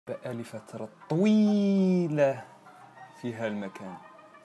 بقالي فترة طويلة في هالمكان.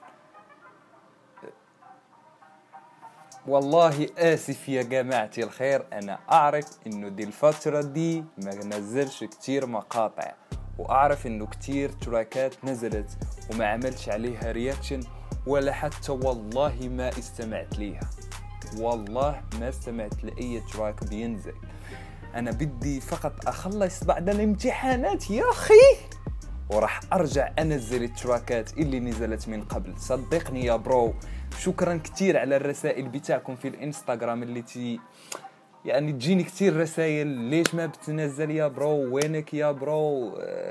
والله آسف يا جماعتي الخير، أنا أعرف إنه دي الفترة دي ما نزلش كتير مقاطع، وأعرف إنه كتير تراكات نزلت وما عملش عليها رياكشن ولا حتى والله ما استمعت ليها. والله ما استمعت لأي تراك بينزل. أنا بدي فقط أخلص بعد الامتحانات يا أخي، وراح أرجع أنزل التراكات اللي نزلت من قبل. صدقني يا برو. شكرا كتير على الرسائل بتاعكم في الانستغرام اللي يعني تجيني كتير رسائل، ليش ما بتنزل يا برو، وينك يا برو،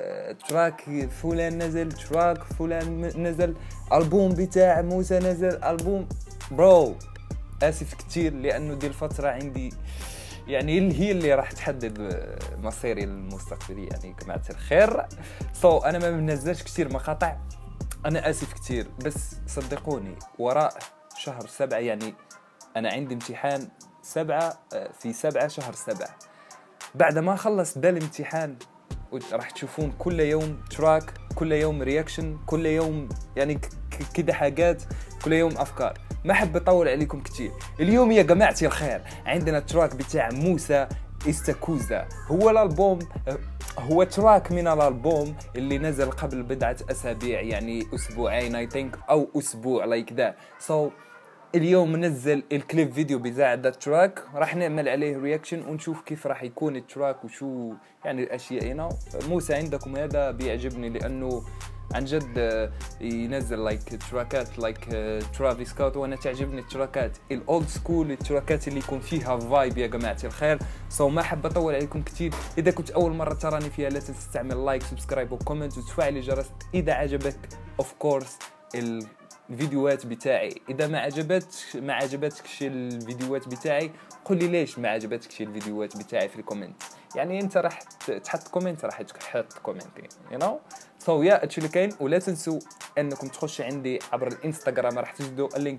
تراك فلان نزل، تراك فلان نزل، ألبوم بتاع موسى نزل، ألبوم. برو آسف كتير لأنه دي الفترة عندي يعني هي اللي راح تحدد مصيري المستقبلي يعني جماعة الخير. أنا ما بنزلش كتير مقاطع، أنا آسف كتير، بس صدقوني وراء شهر 7 يعني أنا عندي امتحان 7 في 7 شهر 7. بعد ما خلص ده الامتحان راح تشوفون كل يوم تراك، كل يوم رياكشن، كل يوم يعني كده حاجات، كل يوم أفكار. ما حب أطول عليكم كتير. اليوم يا جماعتي الخير عندنا تراك بتاع موسى استاكوزا. هو الألبوم، هو تراك من الألبوم اللي نزل قبل بضعة أسابيع، يعني أسبوعين I think أو أسبوع like that. اليوم منزل الكليب فيديو بتاع ذا تراك، راح نعمل عليه رياكشن ونشوف كيف راح يكون التراك وشو يعني الاشياء هنا. موسى عندكم هذا بيعجبني لانه عن جد ينزل لايك تراكات لايك ترافيس سكوت، وانا تعجبني التراكات الاولد سكول، التراكات اللي يكون فيها فايب يا جماعه الخير. ما حاب اطول عليكم كتير. اذا كنت اول مره تراني فيها لا تنسى تعمل لايك سبسكرايب وكومنت وتفعل الجرس اذا عجبك اوف كورس الفيديوهات بتاعي. اذا ما عجبتكش الفيديوهات بتاعي قل لي ليش ما عجبتكش الفيديوهات بتاعي في الكومنت. يعني انت راح تحط كومنت، راح تحط كومنت يو نو. يا اتشلي كاين. ولا تنسوا انكم تخشوا عندي عبر الانستغرام، راح تجدوا اللينك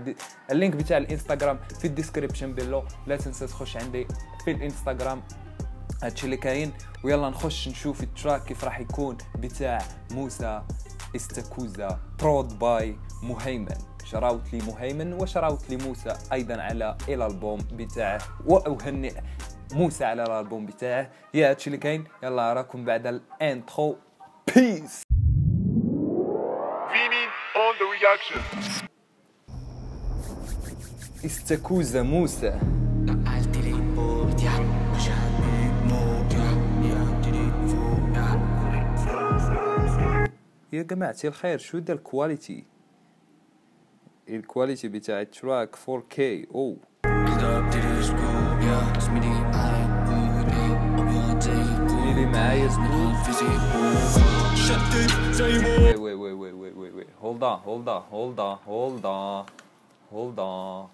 بتاع الانستغرام في الديسكريبشن بيلو. لا تنسى تخش عندي في الانستغرام اتشلي كاين. ويلا نخش نشوف التراك كيف راح يكون بتاع موسى استاكوزا برود باي مهيمن. شراوت لي مهيمن وشراوت لي موسى ايضا على الالبوم بتاعه، واهنئ موسى على الالبوم بتاعه. يا هادشي اللي كاين. يلا اراكم بعد الانترو. بيس. Vini on the reaction. استاكوزا موسى. يا جماعتي الخير شو ده الكواليتي بتاع التراك 4K. اوه زميلي معايا وي هولد on.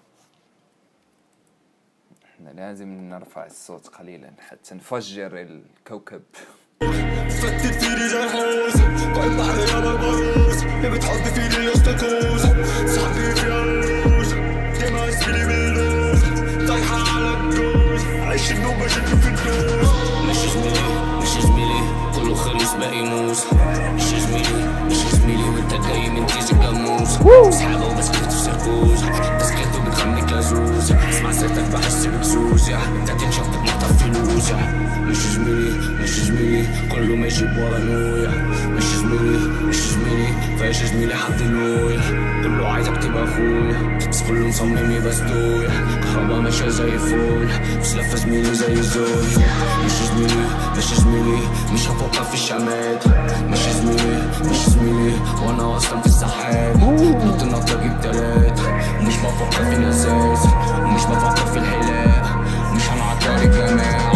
احنا لازم نرفع الصوت قليلا حتى نفجر الكوكب. فتت فيني زي الحوز، قايم بحر يابا الباروس، اللي بتحط فيني يا استاكوز، صاحبي في الروز، ديما اسمي باللوز، طايحة على الجوز، عايش النوم بشد في الدوز. مش زميلي كله خلص باقي موز، مش زميلي وانت جاي من تيجي جاموس، اصحابه وبسكت في سيركوز، بسكت وبتخمك لازوز، اسمع سيرتك بحس بكسوز، انت تنشط بمقطع فلوس. مش زميلي كله ماشي بورانويا، مش زميلي فايش زميلي حد نويا، كله عايزك تبقى اخويا بس كله مصمم يبقى ستويا، كهربا ماشية زي الفول بس لفة زميلي زي الزول. مش زميلي مش هفكر في الشمات، مش زميلي وانا اصلا في السحاب، نط نطة اجيب تلات، ومش بفكر في الازاز، ومش بفكر في الحلاق، مش هنعطل الجماعة.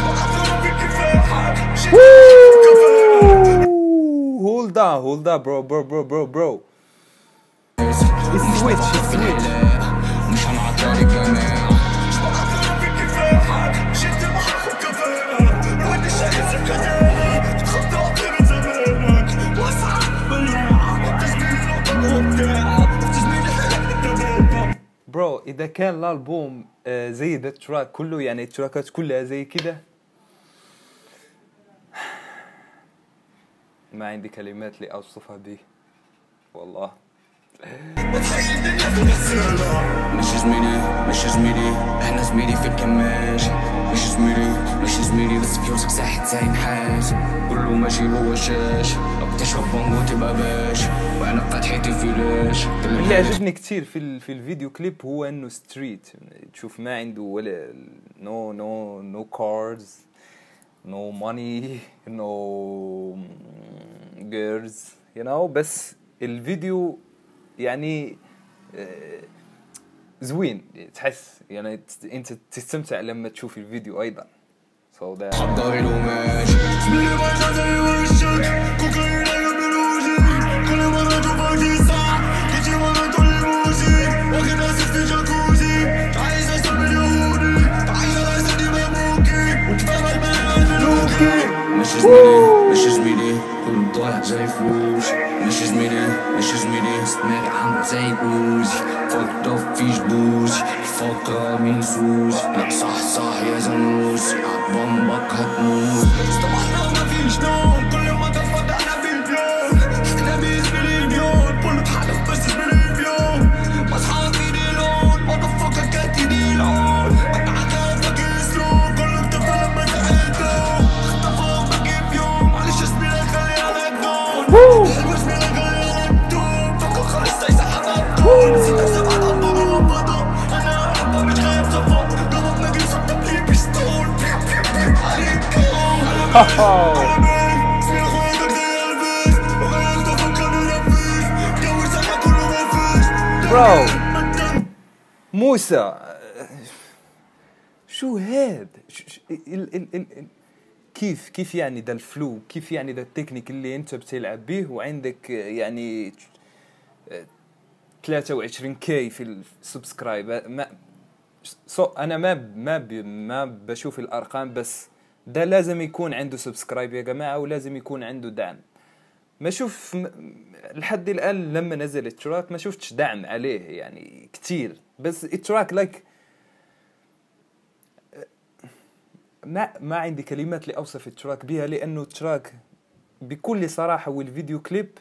Hold on, bro. Switch. مش هنعطل الجماعة. برو اذا كان الالبوم زي ذا التراك كله، يعني التراكات كلها زي كده، ما عندي كلمات لأوصفها به والله. مش زميلي احنا زميلي في الكماش. مش زميلي بس في وسط ساحة زي نحاس. كله ماشي هو شاش اكتشف بانجو تبقى باش وانا فتحتي فلاش. اللي عجبني كتير في الفيديو كليب هو انه ستريت، تشوف ما عنده ولا نو كارز، no money, no girls, you know. بس الفيديو يعني زوين، تحس يعني انت تستمتع لما تشوف الفيديو ايضا. so that حضري له ماشي زميلي ما زي وشك كوكايين قبل وجهي. كل مرة اشوفك تسعة تجي مرة تقولي موزي. واخد اسف في جاكوزي عايز اشرب اليهودي. عايز اسدي مبوكي وتفهم الملوكي. مش زميلي كله ضايع زي فلوس. مش زميلي دماغي عاملة زي جوزي. فكت اوف فيش بوزي فكر مين سوزي. لا صح يا زنوسي عالبمبك هتموت. استبحنا ومفيش نوم كل ما تفضل انا في البيوم. احنا بزميلي اليوم كله اتحدف بس زميلي في يوم. بصحى في دي لون مضفكر كاتي دي لون. اتعدى فاكر سلوك كله اكتفى لما زهقتهم. اختفى باجي في يوم معلش زميلي خلي على الدون. حلو زميلي خلي على الدون. فكر خلص زي سحبة الدون. نسيت احسب على الأرض جوا بطل. انا حبة مش خايف صفا. جرب نجري صوت بلي بيستول. عليك برو موسى شو هاد؟ كيف يعني ده الفلو؟ كيف يعني ده التكنيك اللي انت بتلعب به وعندك يعني 23K في السبسكرايب؟ انا ما بشوف الارقام، بس ده لازم يكون عنده سبسكرايب يا جماعه، ولازم يكون عنده دعم. ما شوف لحد الان لما نزل التراك ما شفتش دعم عليه يعني كتير، بس التراك لايك ما عندي كلمات لاوصف التراك بها، لانه التراك بكل صراحه والفيديو كليب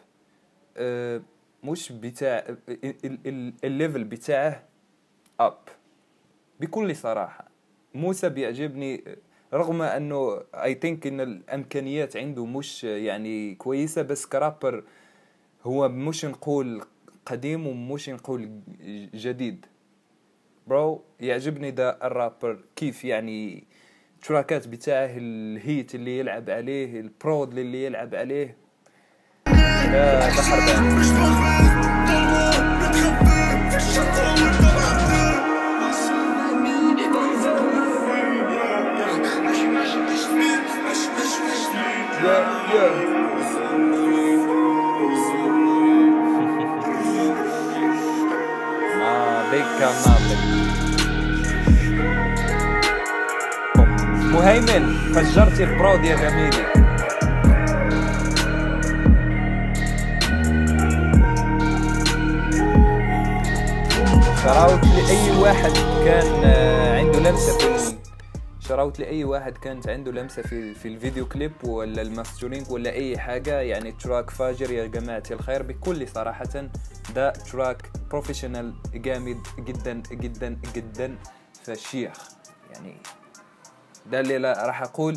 مش بتاع الليفل بتاعه اب. بكل صراحه موسى بيعجبني، رغم انه اي ثينك ان الامكانيات عنده مش يعني كويسه، بس كرابر هو مش نقول قديم ومش نقول جديد. برو يعجبني ده الرابر كيف يعني تراكات بتاعه، الهيت اللي يلعب عليه، البرود اللي يلعب عليه. لا ده حربان. مهيمن فجرت البرود يا جميلي. شراوت لأي واحد كان عنده لمسة شراوت لأي واحد كانت عنده لمسة في الفيديو كليب ولا الماسترينج ولا أي حاجة. يعني تراك فاجر يا جماعة الخير بكل صراحة. ده تراك بروفيشنال جامد جدا جدا جدا فشيخ يعني. ده اللي راح أقول.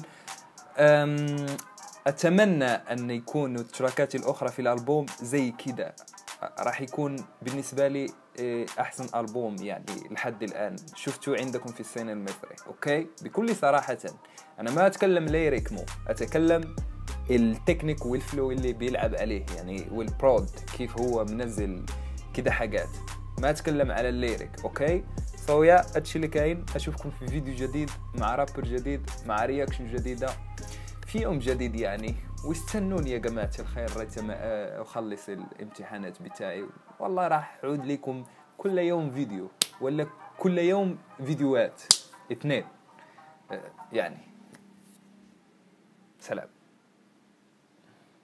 أتمنى أن يكون التراكات الأخرى في الألبوم زي كده، راح يكون بالنسبة لي أحسن ألبوم يعني لحد الآن شفتوا عندكم في السنة المصري. أوكي بكل صراحة أنا ما أتكلم ليريك، أتكلم التكنيك والفلو اللي بيلعب عليه يعني، والبرود كيف هو منزل كده حاجات. ما أتكلم على الليريك. أوكي يا أتشي اللي كاين. أشوفكم في فيديو جديد مع رابر جديد مع رياكشن جديدة في يوم جديد يعني. واستنوني يا جماعة الخير لما أخلص الامتحانات بتاعي. والله راح أعود لكم كل يوم فيديو ولا كل يوم فيديوهات 2 يعني. سلام.